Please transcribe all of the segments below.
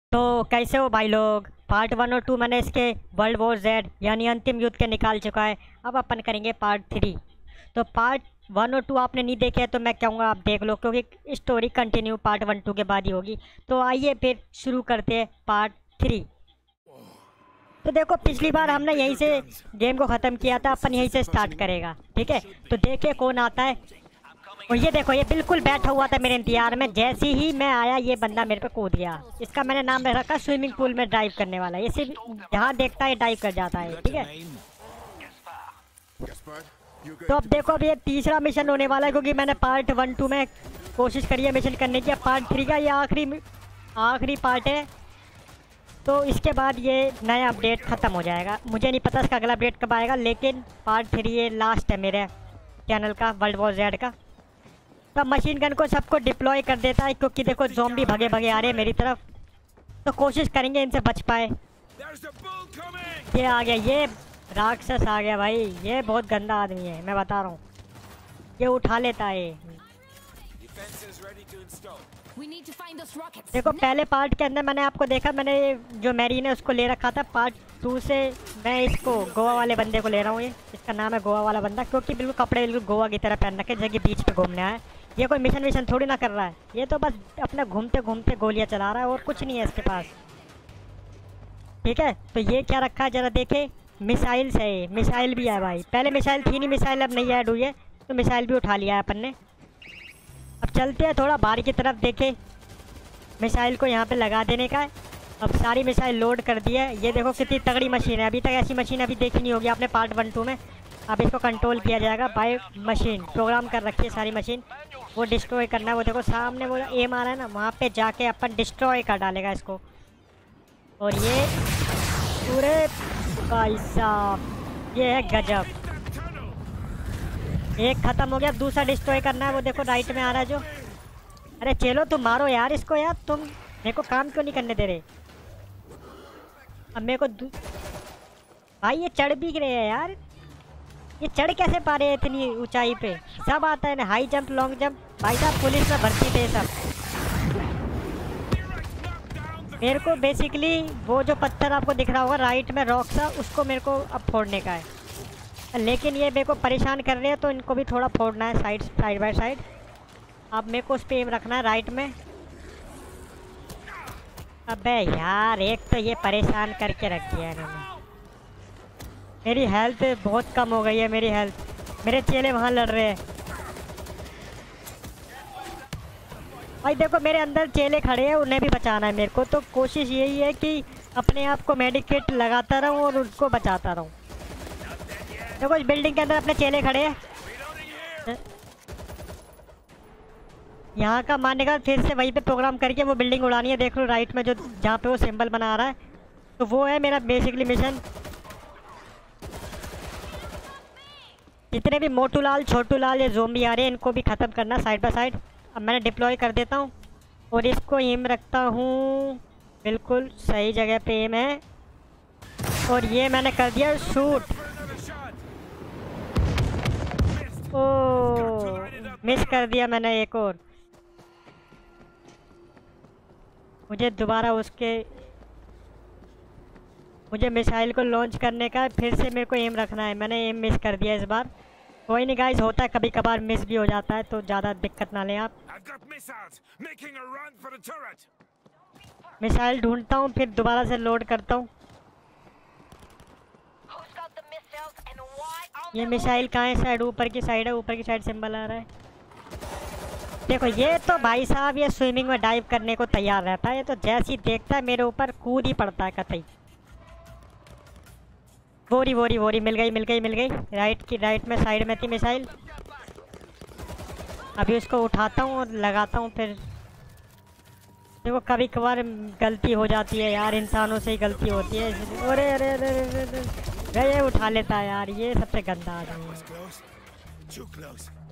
तो कैसे हो भाई लोग। पार्ट 1 और 2 मैंने इसके वर्ल्ड वॉर जेड यानी अंतिम युद्ध के निकाल चुका है। अब अपन करेंगे पार्ट 3। तो पार्ट 1 और 2 आपने नहीं देखे हैं तो मैं कहूँगा आप देख लो, क्योंकि स्टोरी कंटिन्यू पार्ट 1-2 के बाद ही होगी। तो आइए फिर शुरू करते हैं पार्ट 3। तो देखो पिछली बार हमने यहीं से गेम को ख़त्म किया था, अपन यहीं से स्टार्ट करेगा। ठीक है, तो देखिए कौन आता है। और ये देखो, ये बिल्कुल बैठा हुआ था मेरे इंतजार में। जैसे ही मैं आया ये बंदा मेरे पे कूद गया। इसका मैंने नाम रख रखा स्विमिंग पूल में डाइव करने वाला। ये सिर्फ जहाँ देखता है डाइव कर जाता है। ठीक है, तो अब देखो, अब ये तीसरा मिशन होने वाला है, क्योंकि मैंने पार्ट 1-2 में कोशिश करी है मिशन करने की। अब पार्ट 3 का ये आखिरी पार्ट है। तो इसके बाद ये नया अपडेट ख़त्म हो जाएगा। मुझे नहीं पता इसका अगला अपडेट कब आएगा, लेकिन पार्ट 3 ये लास्ट है मेरे चैनल का, वर्ल्ड वॉर जेड का। तो मशीन गन को सबको डिप्लॉय कर देता है, क्योंकि देखो ज़ॉम्बी भगे भगे आ रहे हैं मेरी तरफ। तो कोशिश करेंगे इनसे बच पाए। ये आ गया, ये राक्षस आ गया भाई। ये बहुत गंदा आदमी है, मैं बता रहा हूँ। ये उठा लेता है। देखो पहले पार्ट के अंदर मैंने आपको देखा, मैंने जो मैरीन है उसको ले रखा था। पार्ट 2 से मैं इसको गोवा वाले बंदे को ले रहा हूँ। ये इसका नाम है गोवा वाला बंदा, क्योंकि बिल्कुल कपड़े बिल्कुल गोवा की तरह पहन रखे, जगह बीच पे घूमने आया। ये कोई मिशन विशन थोड़ी ना कर रहा है, ये तो बस अपना घूमते घूमते गोलियाँ चला रहा है और कुछ नहीं है इसके पास। ठीक है, तो ये क्या रखा है जरा देखे। मिसाइल्स है, ये मिसाइल भी है भाई। पहले मिसाइल थी नहीं, मिसाइल अब नहीं ऐड हुई है, तो मिसाइल भी उठा लिया है अपन ने। अब चलते हैं थोड़ा बाहर की तरफ। देखे मिसाइल को यहाँ पे लगा देने का है। अब सारी मिसाइल लोड कर दी है। ये देखो कितनी तगड़ी मशीन है, अभी तक ऐसी मशीन अभी देखी नहीं होगी आपने पार्ट 1-2 में। अब इसको कंट्रोल किया जाएगा बाय मशीन, प्रोग्राम कर रखी है सारी मशीन। वो डिस्ट्रॉय करना है। वो देखो सामने वो एम आ रहा है ना, वहाँ पे जाके अपन डिस्ट्रॉय कर डालेगा इसको। और ये पूरे भाई साहब, ये है गजब। एक ख़त्म हो गया, दूसरा डिस्ट्रॉय करना है। वो देखो राइट में आ रहा है जो। अरे चलो तुम मारो यार इसको, यार तुम मेरे को काम क्यों नहीं करने दे रहे। अब मेरे को भाई ये चढ़ भी रहे हैं यार। ये चढ़ कैसे पा रहे हैं इतनी ऊंचाई पे। सब आता है ना, हाई जंप, लॉन्ग जंप। भाई साहब पुलिस में भर्ती थे सब। मेरे को बेसिकली वो जो पत्थर आपको दिख रहा होगा राइट में रॉक सा, उसको मेरे को अब फोड़ने का है। लेकिन ये मेरे को परेशान कर रहे हैं, तो इनको भी थोड़ा फोड़ना है साइड बाय साइड। अब मेरे को उस पर एम रखना है राइट में। अबे यार, एक तो ये परेशान करके रख दिया इन्होंने। मेरी हेल्थ बहुत कम हो गई है, मेरी हेल्थ। मेरे चेले वहाँ लड़ रहे हैं भाई। देखो मेरे अंदर चेले खड़े हैं, उन्हें भी बचाना है मेरे को। तो कोशिश यही है कि अपने आप को मेडिकेट लगाता रहूँ और उनको बचाता रहूँ। देखो इस बिल्डिंग के अंदर अपने चेले खड़े हैं। यहाँ का मारने का फिर से वहीं पे प्रोग्राम करके वो बिल्डिंग उड़ानी है। देख लो राइट में जो जहाँ पे वो सिंबल बना रहा है, तो वो है मेरा बेसिकली मिशन। जितने भी मोटू लाल, छोटू लाल, ये ज़ोंबी आ रहे हैं, इनको भी ख़त्म करना साइड बाय साइड। अब मैंने डिप्लॉय कर देता हूँ और इसको एम रखता हूँ बिल्कुल सही जगह पे एम है। और ये मैंने कर दिया शूट। ओ मिस कर दिया मैंने एक और। मुझे दोबारा मुझे मिसाइल को लॉन्च करने का है। फिर से मेरे को एम रखना है। मैंने एम मिस कर दिया इस बार। कोई नहीं गाइस, होता है कभी कभार, मिस भी हो जाता है, तो ज़्यादा दिक्कत ना लें आप। मिसाइल ढूंढता हूँ, फिर दोबारा से लोड करता हूँ। ये मिसाइल कहाँ है? साइड ऊपर की साइड है, ऊपर की साइड सिंबल आ रहा है। देखो ये तो भाई साहब ये स्विमिंग में डाइव करने को तैयार रहता है। ये तो जैसे ही देखता है मेरे ऊपर कूद ही पड़ता है कतई। वोरी मिल गई। राइट में साइड में थी मिसाइल। अभी उसको उठाता हूँ और लगाता हूँ। फिर देखो कभी कभार गलती हो जाती है यार, इंसानों से ही गलती होती है। अरे अरे अरे अरे अरे, ये उठा लेता है यार, ये सबसे गंदा आदमी है।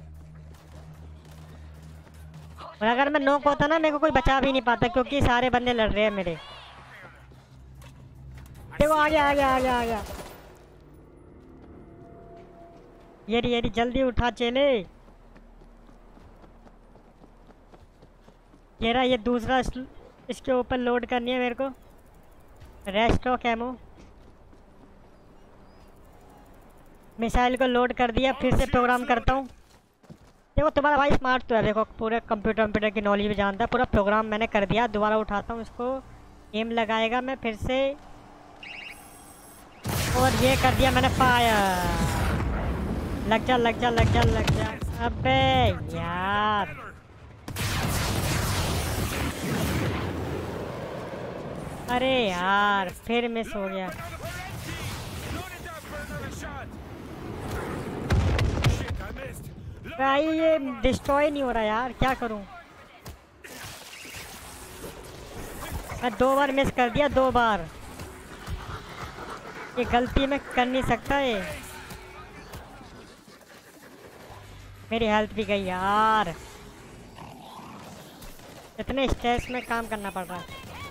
और अगर मैं नॉक होता ना, मेरे को कोई बचा भी नहीं पाता, क्योंकि सारे बंदे लड़ रहे हैं मेरे। देखो आ गया। ये जल्दी उठा चले। ये रहा ये दूसरा इसके ऊपर लोड करनी है मेरे को। रेस्टॉक एमो, मिसाइल को लोड कर दिया, फिर से प्रोग्राम करता हूँ। देखो तुम्हारा भाई स्मार्ट तो है, देखो पूरे कंप्यूटर की नॉलेज भी जानता है। पूरा प्रोग्राम मैंने कर दिया। दोबारा उठाता हूँ इसको, एम लगाएगा मैं फिर से, और ये कर दिया मैंने फायर। लग जा लग जा लग जा लग जा। अबे यार अरे यार फिर मिस हो गया भाई। ये डिस्ट्रॉय नहीं हो रहा यार, क्या करूं मैं। 2 बार मिस कर दिया, 2 बार। ये गलती मैं कर नहीं सकता। ये मेरी हेल्थ भी गई यार। इतने स्ट्रेस में काम करना पड़ रहा है।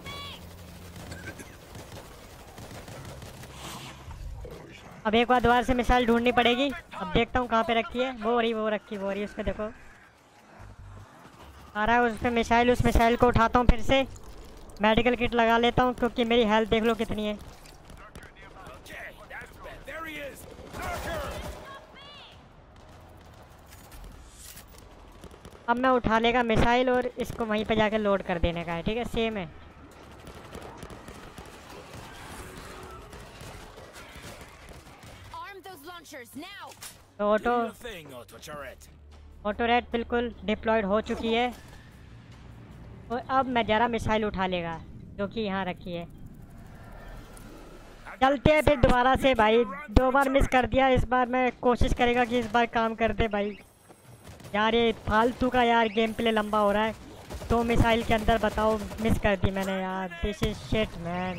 अब एक बार दोबारा से मिसाइल ढूंढनी पड़ेगी। अब देखता हूँ कहाँ पे रखी है। वो रही उस पर देखो आ रहा है उस पर मिसाइल। उस मिसाइल को उठाता हूँ, फिर से मेडिकल किट लगा लेता हूँ क्योंकि मेरी हेल्थ देख लो कितनी है। अब मैं उठा लेगा मिसाइल और इसको वहीं पे जाकर लोड कर देने का है। ठीक है, सेम है। तो ऑटो रेड बिल्कुल डिप्लॉयड हो चुकी है। और अब मैं जरा मिसाइल उठा लेगा जो कि यहाँ रखी है। चलते हैं फिर दोबारा से भाई। 2 बार मिस कर दिया, इस बार मैं कोशिश करेगा कि इस बार काम कर दे भाई। यार ये फालतू का यार गेम प्ले लंबा हो रहा है। 2 मिसाइल के अंदर बताओ मिस कर दी मैंने यार। This is shit man.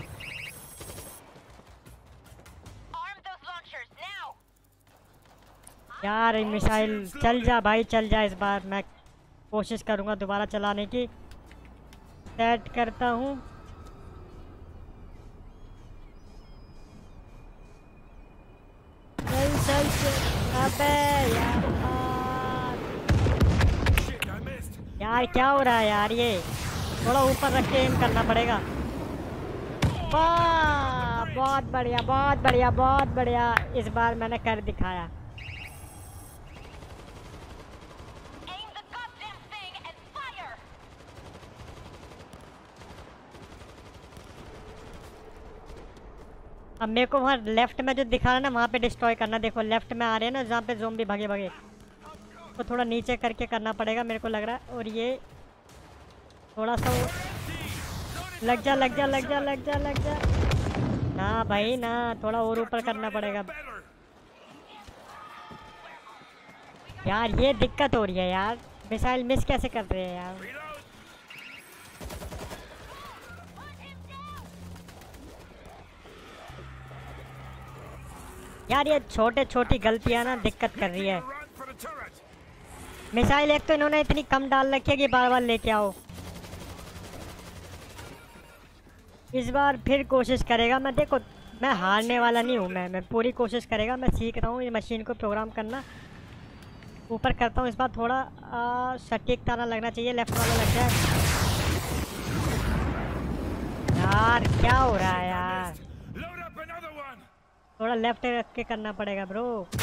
यार मिसाइल चल जा भाई, चल जा। इस बार मैं कोशिश करूँगा दोबारा चलाने की। सेट करता हूँ। चल चल चल। अबे यार क्या हो रहा है यार। ये थोड़ा ऊपर रख के एम करना पड़ेगा। वाह बहुत बढ़िया बहुत बढ़िया बहुत बढ़िया। इस बार मैंने कर दिखाया। अब मेरे को वहाँ लेफ्ट में जो दिखा रहा है ना, वहाँ पे डिस्ट्रॉय करना। देखो लेफ्ट में आ रहे हैं ना जहाँ पे ज़ोंबी भागे भागे, तो थोड़ा नीचे करके करना पड़ेगा मेरे को लग रहा है। और ये थोड़ा सा लग जा लग जा लग जा लग जा लग जा। ना भाई ना, थोड़ा और ऊपर करना पड़ेगा यार। ये दिक्कत हो रही है यार। मिसाइल मिस कैसे कर रहे हैं यार। यार ये छोटी गलतियां ना दिक्कत कर रही है। मिसाइल एक तो इन्होंने इतनी कम डाल रखी है कि बार बार लेके आओ। इस बार फिर कोशिश करेगा मैं। देखो मैं हारने वाला नहीं हूँ। मैं पूरी कोशिश करेगा। मैं सीख रहा हूँ ये मशीन को प्रोग्राम करना। ऊपर करता हूँ इस बार थोड़ा सटीक ताना लगना चाहिए। लेफ्ट वाला लग जाए यार। क्या हो रहा है यार। थोड़ा लेफ्ट रख के करना पड़ेगा ब्रो।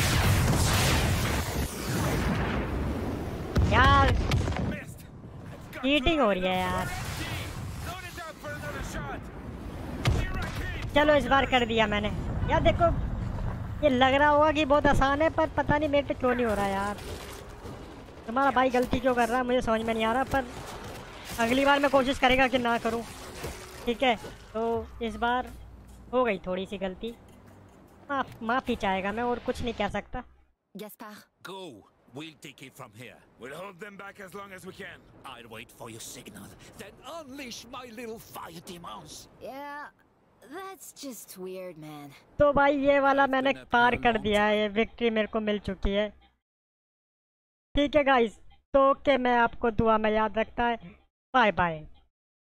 यार चीटिंग हो रही है यार। चलो इस बार कर दिया मैंने यार। देखो ये लग रहा होगा कि बहुत आसान है, पर पता नहीं मेरे पे क्यों नहीं हो रहा यार। तुम्हारा भाई गलती क्यों कर रहा है मुझे समझ में नहीं आ रहा। पर अगली बार मैं कोशिश करेगा कि ना करूं। ठीक है, तो इस बार हो गई थोड़ी सी गलती। माफी चाहेगा मैं, और कुछ नहीं कह सकता। Go. We'll take it from here. We'll hold them back as long as we can. I'll wait for your signal, then unleash my little fire demons. Yeah, that's just weird, man. तो भाई ये वाला मैंने पार कर दिया है। ये victory मेरे को मिल चुकी है। ठीक है गाइस, तो मैं आपको दुआ में याद रखता है। Bye bye.